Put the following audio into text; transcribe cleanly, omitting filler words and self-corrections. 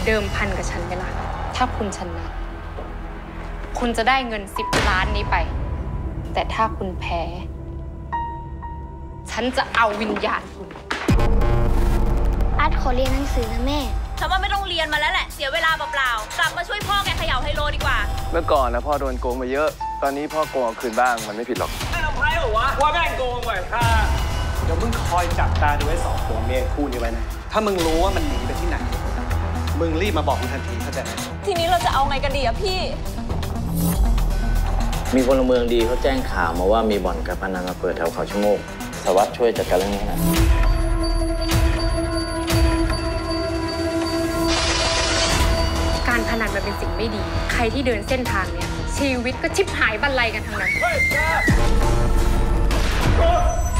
เดิมพันกับฉันไหมล่ะถ้าคุณชนะคุณจะได้เงิน10 ล้านนี้ไปแต่ถ้าคุณแพ้ฉันจะเอาวิญญาณคุณอาร์ตขอเรียนหนังสือนะแม่ฉันว่าไม่ต้องเรียนมาแล้วแหละเสียเวลาเปล่าๆกลับมาช่วยพ่อแกเขย่าไฮโลดีกว่าเมื่อก่อนนะพ่อโดนโกงมาเยอะตอนนี้พ่อโกงเอาคืนบ้างมันไม่ผิดหรอกไม่ทำไพ่หรอวะว่าแม่งโกงไว้ค่ะเดี๋ยวมึงคอยจับตาดูไอ้2 ผัวเมียคู่นี้ไว้นะถ้ามึงรู้ว่ามันหนีไปที่ไหนมึงรีบมาบอกกูทันทีเข้าใจไหมทีนี้เราจะเอาไงกันดีอะพี่มีพลเมืองดีเขาแจ้งข่าวมาว่ามีบ่อนการพนันมาเปิดแถวเขาชะโงกสวัสดิ์ช่วยจัดการเรื่องนี้หน่อยการพนันมันเป็นสิ่งไม่ดีใครที่เดินเส้นทางเนี้ยชีวิตก็ชิบหายบรรลัยกันทั้งนั้น